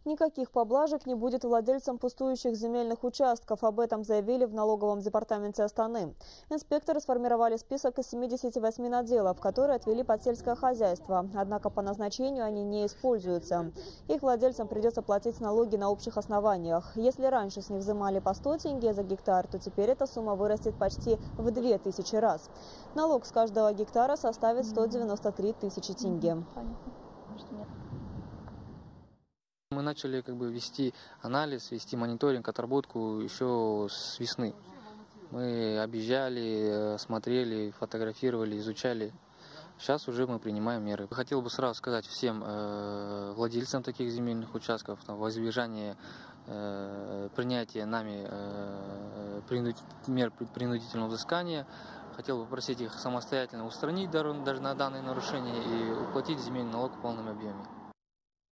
Никаких поблажек не будет владельцам пустующих земельных участков. Об этом заявили в налоговом департаменте Астаны. Инспекторы сформировали список из 78 наделов, которые отвели под сельское хозяйство. Однако по назначению они не используются. Их владельцам придется платить налоги на общих основаниях. Если раньше с них взимали по 100 тенге за гектар, то теперь эта сумма вырастет почти в 2000 раз. Налог с каждого гектара составит 193 тысячи тенге. Мы начали вести анализ, вести мониторинг, отработку еще с весны. Мы объезжали, смотрели, фотографировали, изучали. Сейчас уже мы принимаем меры. Хотел бы сразу сказать всем владельцам таких земельных участков во избежание принятия нами мер принудительного взыскания. Хотел бы попросить их самостоятельно устранить даже на данные нарушения и уплатить земельный налог в полном объеме.